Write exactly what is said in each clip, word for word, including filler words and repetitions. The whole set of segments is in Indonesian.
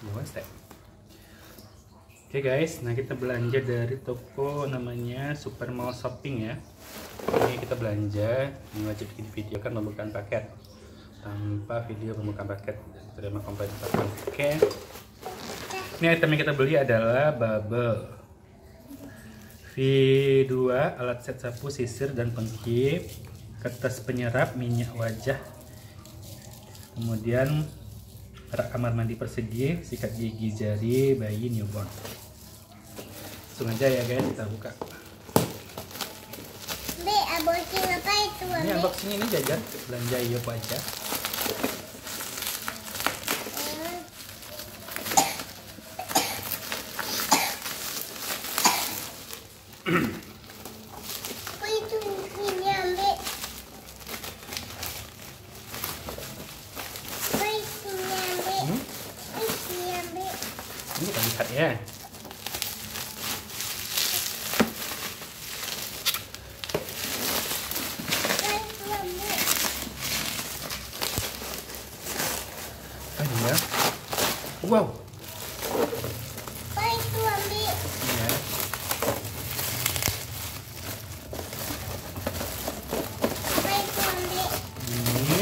One step. Oke guys, nah kita belanja dari toko namanya Super Mall Shopping ya. Ini kita belanja, ini wajib bikin video kan pembukaan paket. Tanpa video pembukaan paket terima komplit paket. Oke. Ini item yang kita beli adalah bubble V dua, alat set sapu, sisir dan pengki, kertas penyerap, minyak wajah, kemudian rak kamar mandi persegi, sikat gigi jari bayi newborn. Langsung aja ya guys, kita buka. Be, unboxing apa itu? Ini unboxing ini jajan belanja Yop aja. Apa itu ini ambil? Apa itu ambil? Hmm? Ini ambil. Ini kita lihat ya. Ya. Wow. Apa itu ambil? Ya. Apa itu ambil? Ini.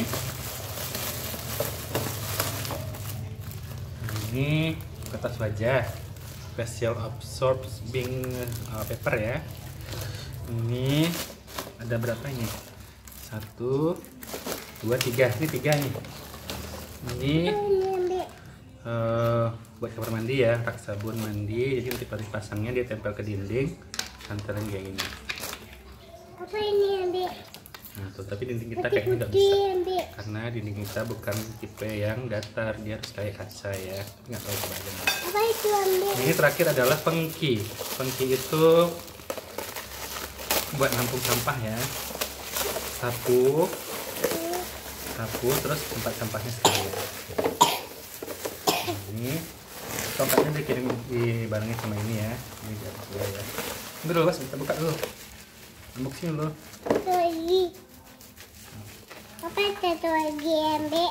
Ini kertas wajah special absorbing uh, paper ya. Ini ada berapa ini? Satu, dua, tiga. Ini tiga nih. Ini Uh, buat kamar mandi ya, rak sabun mandi. Jadi nanti pada pasangnya dia tempel ke dinding, santaran kayak gini. Apa ini ambil? Nah tuh, tapi dinding kita kayaknya nggak Putih bisa, ambil. karena dinding kita bukan tipe yang datar, dia harus kayak kaca ya. Nggak tahu coba aja. Apa itu ambil? Nah, ini terakhir adalah pengki. Pengki itu buat nampung sampah ya. Sapu, sapu, terus tempat sampahnya sekalian. Ini tongkatnya dikirim dibarengin sama ini ya. Ini dia ya. Ini dulu Mas, kita buka dulu. Unboxing dulu. Satu lagi. Apa satu lagi ambil?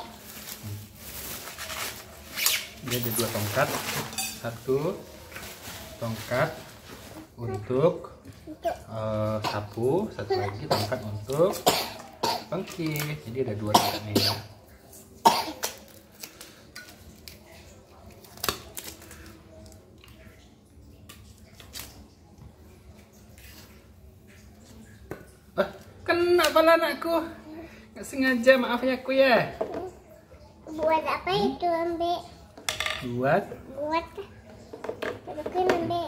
Ini ada dua tongkat. Satu tongkat untuk Untuk uh, sapu, satu lagi tongkat untuk pengki. Jadi ada dua tongkatnya ya. Ah, kena pala anakku. Nggak sengaja, maaf ya aku ya. buat apa itu ambil? Buat Buat Terukin ambil.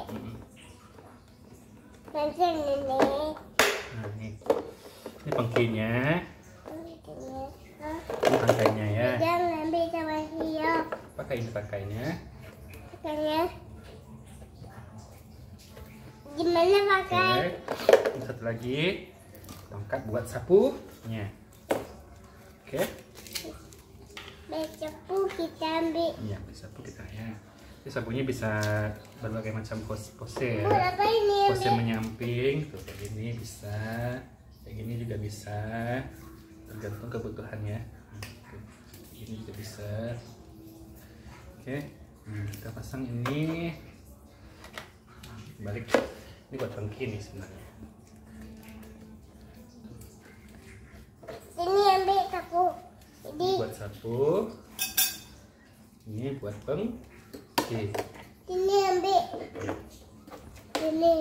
Nanti nenek. nah, ini. Ini pengkinya, Hah? ini rangkainya ya. Jangan ambil sama Rio. Pakai ini pakainya. Makanya gimana pakai? Oke. Ini satu lagi tongkat buat sapunya. Oke. Besokku kita ambil. Iya, sapu kita ya. Ini sapunya bisa berbagai macam pose, pose ya. Buat apa ini Pose ambil? menyamping, tuh kayak gini bisa, kayak gini juga bisa, tergantung kebutuhannya. Oke. Ini juga bisa. Oke, nah, kita pasang ini. Balik, ini buat pengki nih sebenarnya. Ini ambil sapu. Ini Ini buat sapu, ini buat pengki. ini ambil. Ini.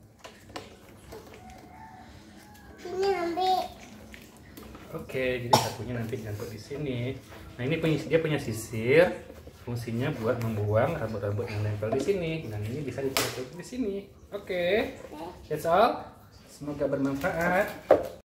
Ini ambil. Oke, jadi sapunya nanti nyangkut di sini. Nah ini punya, dia punya sisir, fungsinya buat membuang rambut-rambut yang nempel di sini. Dan ini bisa ditaruh di sini. Oke, that's all. Semoga bermanfaat.